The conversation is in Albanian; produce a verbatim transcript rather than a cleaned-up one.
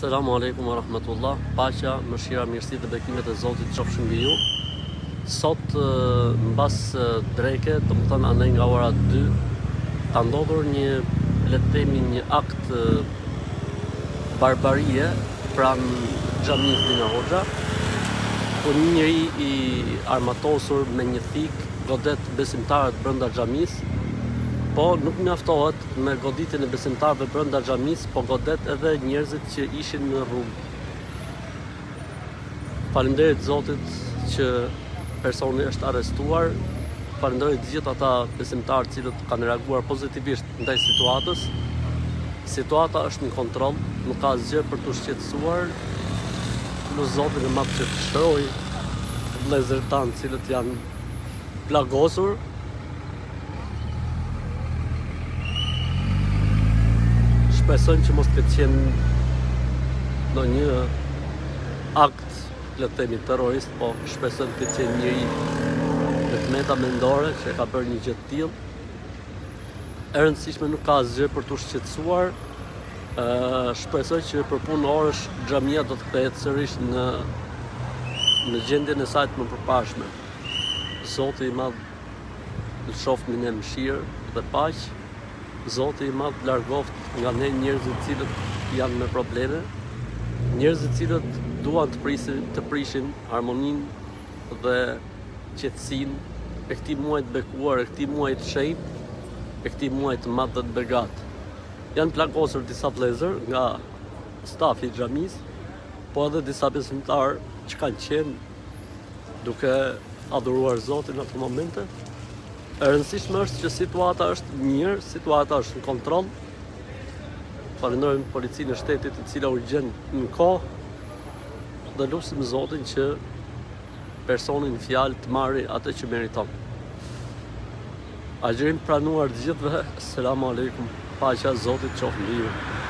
Selamu alaikum wa rahmatullah. Paqja, mëshira, mirësi dhe bekimet e Zotit qofshin mbi ju. Sot mbas dreke, do të thënë andaj nga ora dy, ka ndodhur një, le të themi, një akt barbarie pranë xhamisë nga Hoxha, ku një njeri i armatosur me një thik godet besimtarët brenda xhamisë, po nuk mjaftohet me goditjen e besimtarëve brenda xhamisë, po godet edhe njerëzit që ishin në rrugë. Faleminderit Zotit që personi është arrestuar. Falenderoj gjithë ata besimtarë cilët kanë reaguar pozitivisht ndaj situatës. Situata është në kontroll, nuk ka asgjë për të shqetësuar. Plus Zotin e madh që të shëroj vëllezërit tanë cilët janë plagosur. Shpresojmë që mos të qenë ndonjë akt, le të themi, terrorist, po shpresojmë të qenë njëri me tmeta mendore që ka bërë një gjë të tillë. E rëndësishme nuk ka asgjë për të shqetësuar. Uh, shpresoj që për punë orësh xhamia do të kthehet sërish në në gjendjen e saj të mëparshme. Zoti i madh të shoftë në mëshirë dhe paqë. Zoti i madh largoft nga ne njerëzit cilët janë me probleme, njerëzit cilët duan të prisin, të prishin harmoninë dhe qetësinë e këtij muaji të bekuar, e këtij muaji të shenjtë, e këtij muaji të madh dhe të begat. Janë plagosur disa vëllezër nga stafi i xhamisë, po edhe disa besimtarë që kanë qenë duke adhuruar Zotin në ato momente. E rëndësishme është që situata është mirë, situata është në kontroll. Falenderojmë policinë e shtetit e cila urgjen në kohë dhe lutim Zotin që personi në fjalë të marrë atë që meriton. Agjërim pranuar të gjithëve. Selamu alaikum. Paqja e Zotit qoftë mbi ju.